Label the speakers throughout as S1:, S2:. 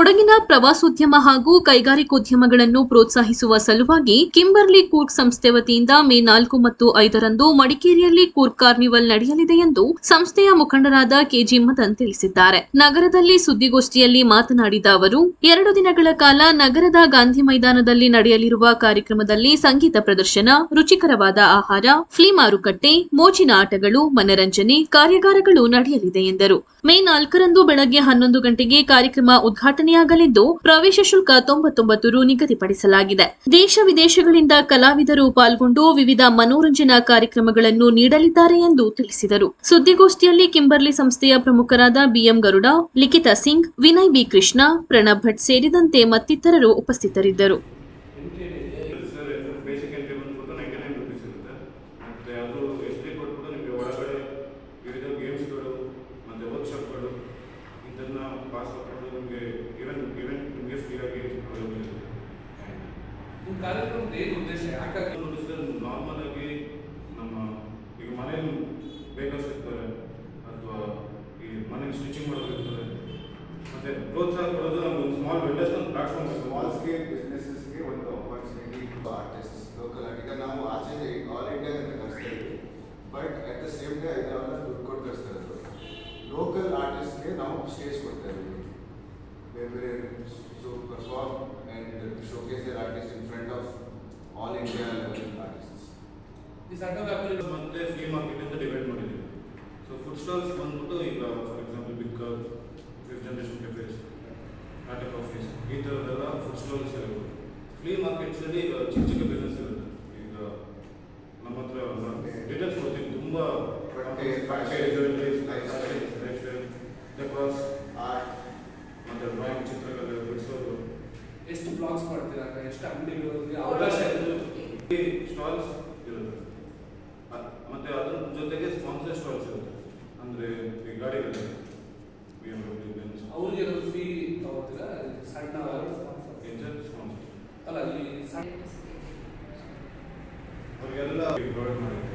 S1: ಕೊಡಗಿನ ಪ್ರವಾಸೋದ್ಯಮ ಹಾಗೂ ಕೈಗಾರಿಕೋದ್ಯಮಗಳನ್ನು ಪ್ರೋತ್ಸಾಹಿಸುವ ಸಲುವಾಗಿ ಕಿಂಬರ್ಲಿ ಕೂರ್ಗ್ ಸಂಸ್ಥೆ ವತಿಯಿಂದ ಮೇ 4 ಮತ್ತು 5ರಂದು ಮಡಿಕೇರಿಯಲ್ಲಿ ಕೂರ್ಗ್ ಕಾರ್ನಿವಲ್ ನಡೆಯಲಿದೆ ಎಂದು ಸಂಸ್ಥೆಯ ಮುಖಂಡರಾದ ಕೆಜಿ ಮದನ್ ತಿಳಿಸಿದ್ದಾರೆ. ನಗರದಲ್ಲಿ ಸುದ್ದಿಗೋಷ್ಠಿಯಲ್ಲಿ ಮಾತನಾಡಿದ ಅವರು 2 ದಿನಗಳ ಕಾಲ ನಗರದ ಗಾಂಧಿ ಮೈದಾನದಲ್ಲಿ ನಡೆಯಲಿರುವ ಕಾರ್ಯಕ್ರಮದಲ್ಲಿ ಸಂಗೀತ ಪ್ರದರ್ಶನ, ರುಚಿಕರವಾದ ಆಹಾರ, ಫ್ಲೀ ಮಾರುಕಟ್ಟೆ, ಮೋಜಿನ ಆಟಗಳು, ಮನರಂಜನೆ ಕಾರ್ಯಾಗಾರಗಳು ನಡೆಯಲಿದೆ ಎಂದರು. ಮೇ 4ರಂದು ಬೆಳಗ್ಗೆ 11 ಗಂಟೆಗೆ ಕಾರ್ಯಕ್ರಮ ಉದ್ಘಾಟನೆಯಾಗಲಿದ್ದು ಪ್ರವೇಶ ಶುಲ್ಕ 99 ರು ನಿಗದಿಪಡಿಸಲಾಗಿದೆ. ದೇಶ ವಿದೇಶಗಳಿಂದ ಕಲಾವಿದರು ಪಾಲ್ಗೊಂಡು ವಿವಿಧ ಮನೋರಂಜನಾ ಕಾರ್ಯಕ್ರಮಗಳನ್ನು ನೀಡಲಿದ್ದಾರೆ ಎಂದು ತಿಳಿಸಿದರು. ಸುದ್ದಿಗೋಷ್ಠಿಯಲ್ಲಿ ಕಿಂಬರ್ಲಿ ಸಂಸ್ಥೆಯ ಪ್ರಮುಖರಾದ ಬಿಎಂ ಗರುಡ, ಲಿಖಿತಾ ಸಿಂಗ್, ವಿನಯ್ ಬಿ ಕೃಷ್ಣ, ಪ್ರಣಬ್ ಭಟ್ ಸೇರಿದಂತೆ ಮತ್ತಿತರರು ಉಪಸ್ಥಿತರಿದ್ದರು.
S2: ನಾರ್ಮಲ್ ಆಗಿ ನಮ್ಮ ಈಗ ಮನೇಲಿ ಬೇಕರ್ಸ್ ಇರ್ತಾರೆ ಅಥವಾ ಈ ಮನೇಲಿ ಸ್ಟಿಚಿಂಗ್ ಮಾಡೋರು ಇರ್ತಾರೆ, ಮತ್ತೆ ಪ್ರೋತ್ಸಾಹ ಕೊಡೋದು ನಮ್ಗೆ ಸ್ಮಾಲ್ ವೆಂಡರ್ಸ್ ಒಂದು ಪ್ಲಾಟ್ಫಾರ್ಮ್
S3: ಸ್ಮಾಲ್ ಸ್ಕೇಲ್ ಬಿಸ್ನೆಸಸ್ಗೆ ಒಂದು ಆಪರ್ಚುನಿಟಿ. ಆರ್ಟಿಸ್ಟ್ ಲೋಕಲ್ ಈಗ ನಾವು ಆಚೆ ಆಲ್ ಇಂಡಿಯಾ ಅಂತ ಕಳಿಸ್ತಾ ಇದ್ವಿ, but at the same day ನಾವೆಲ್ಲ ದುಡ್ಡು ಕೊಟ್ಟು ಕಳಿಸ್ತಾ ಇರೋದು. ಲೋಕಲ್ ಆರ್ಟಿಸ್ಟ್ಗೆ ನಾವು ಸ್ಟೇಜ್ ಕೊಡ್ತಾ ಇದ್ವಿ, ಬೇರೆ ಬೇರೆ perform and showcase their artist in front of all India level artists.
S2: ಈ ಸಣ್ಣ ಮತ್ತೆ ಫ್ಲೀ ಮಾರ್ಕೆಟ್ ಅಂತ ಡಿವೈಡ್ ಮಾಡಿದ್ದೀವಿ. ಸೊ ಫುಡ್ ಸ್ಟಾಲ್ಸ್ ಬಂದ್ಬಿಟ್ಟು ಈಗ for example big fifth generation cafes, Tata coffees, ಈ ಥರದ್ದೆಲ್ಲ ಫುಡ್ ಸ್ಟಾಲ್ಸ್ ಇರುತ್ತೆ. ಫ್ಲೀ ಮಾರ್ಕೆಟ್ಸಲ್ಲಿ ಚಿಕ್ಕ ಚಿಕ್ಕ ಬಿಸ್ನೆಸ್ ಇರುತ್ತೆ. ಈಗ ನಮ್ಮ ಹತ್ರ ಡೀಟೇಲ್ಸ್ ಕೊಡ್ತೀವಿ, ತುಂಬ ಡೆಕೋರ್ಸ್, ಆರ್ಟ್ ಮತ್ತು ಡ್ರಾಯಿಂಗ್, ಚಿತ್ರಕಲೆ ಬಿಡಿಸೋದು.
S4: ಎಷ್ಟು ಬ್ಲಾಗ್ಸ್ ಮಾಡ್ತೀರಾ, ಎಷ್ಟು ಅಂಗಡಿಗಳು
S2: ಸ್ಟಾಲ್ಸ್ ಇರುತ್ತೆ. ಮತ್ತೆ ಅದ್ರ ಜೊತೆಗೆ ಸ್ಪಾನ್ಸರ್ ಸ್ಟಾಲ್ಸ್ ಇರುತ್ತೆ. ಅಂದರೆ ಈ ಗಾಡಿಗಳು
S4: ಅವ್ರಿಗೆ ಫೀ ತಗೋತೀರಾ? ಸಣ್ಣ
S2: ಸ್ಪಾನ್ಸರ್
S4: ಅಲ್ಲ, ಈ ಸಣ್ಣ
S2: ಅವ್ರಿಗೆಲ್ಲ ಪ್ರೊವೈಡ್ ಮಾಡಿರ್ತೀವಿ.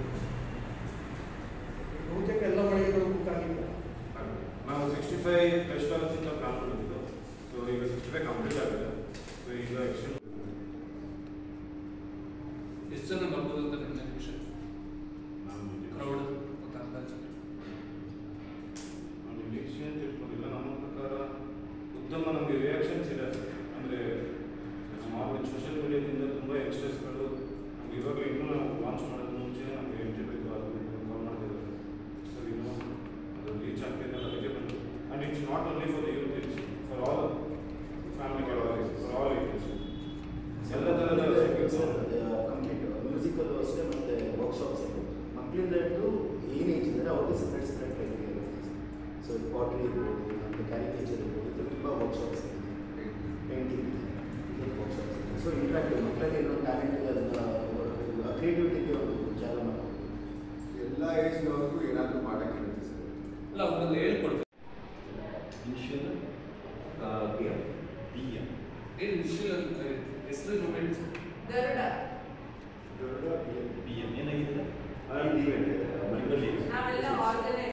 S4: ಎಲ್ಲ ಮಳಿಗೆಗಳು
S2: ನಾವು 65 ಸ್ಟಾಲ್ಸ್ ಅಂತ ಪ್ಲಾನ್ ಮಾಡಿದ್ದು. ಸೊ ಈಗ 65 ಕಂಪ್ಲೀಟ್ ಆಗಿದೆ. ಸೊ ಈಗ ಎಷ್ಟು
S4: ಜನ ಬರ್ಬೋದು ಅಂತ ನಿಮ್ಮ ನಿರೀಕ್ಷೆ? ಕ್ರೌಡ್
S2: ನಿರೀಕ್ಷೆ ಅಂತ ಇಟ್ಕೊಂಡಿಲ್ಲ. ನಮ್ಮ ಪ್ರಕಾರ ಉತ್ತಮ ನಮಗೆ ರಿಯಾಕ್ಷನ್ಸ್ ಇದೆ. ಅಂದರೆ ನಾವು ಸೋಷಿಯಲ್ ಮೀಡಿಯಾದಿಂದ ತುಂಬ ಯಂಗ್ಸ್ಟರ್ಸ್ಗಳು ನಮ್ಗೆ ಇವಾಗಲೂ ಇನ್ನೂ ನಾವು ಲಾಂಚ್ ಮಾಡೋದು ಮುಂಚೆ ನಮಗೆ ಎಂಟ್ರಿ ಬೇಕು ಅದು ಕಾಲ್ ಮಾಡ್ತಿದ್ದಾರೆ. ಸೊ ಇನ್ನೂ ಅದು ರೀಚ್ ಆಗ್ತಿದೆ, ಅದಕ್ಕೆ ಬಂದು. And it's not only for the youth, it's for all family categories, for all ages. ಎಲ್ಲ ಥರದ
S5: ಮ್ಯೂಸಿಕಲ್ ಅಷ್ಟೇ ಮತ್ತು ವರ್ಕ್ಶಾಪ್ಸ್ ಇದೆ. ಮಕ್ಕಳಿಂದ ಹಿಡಿದು ಏನು ಏಜ್ ಇದ್ದಾರೆ ಅವ್ರಿಗೆ ಸಪ್ರೇಟ್ ಟೈಪ್ ಇರುತ್ತೆ. ಸೊ ಪಾಟ್ರಿ ಇರ್ಬೋದು, ಮತ್ತು ಕ್ಯಾರಿಕೇಚರ್ ಇರ್ಬೋದು, ಇದು ತುಂಬ ವರ್ಕ್ಶಾಪ್ಸ್ ಇದೆ. ಪೇಂಟಿಂಗ್ ಇದೆ, ವರ್ಕ್ಶಾಪ್ಸ್ ಇದೆ. ಸೊ ಇಂಟ್ರಾಕ್ಟಿವ್ ಮಕ್ಕಳಿಗೆ ಏನೋ ಟ್ಯಾಲೆಂಟ್ ಇದೆ, ಅದನ್ನು ಕ್ರಿಯೇಟಿವಿಟಿಗೆ ಒಂದು ಜಾಗ ಮಾಡ್ಬೋದು.
S3: ಎಲ್ಲ ಏಜ್ನವ್ರಿಗೂ ಏನಾದರೂ ಮಾಡೋಕ್ಕೆ ಇರುತ್ತೆ ಸರ್.
S4: ಅಲ್ಲ, ಅವ್ರನ್ನ ಹೇಳ್ಕೊಡ್ತೀವಿ.
S6: ಇನಿಷಿಯಲ್
S4: ಏನು ಇನಿಷಿಯಲ್ ಹೆಸರು ಮೊಮೆಂಟ್ಸ್
S7: ಗರುಡ
S6: BM ಏನಾಗಿದೆ?
S7: ನಾವೆಲ್ಲ ಆರ್ಗನೈಸ್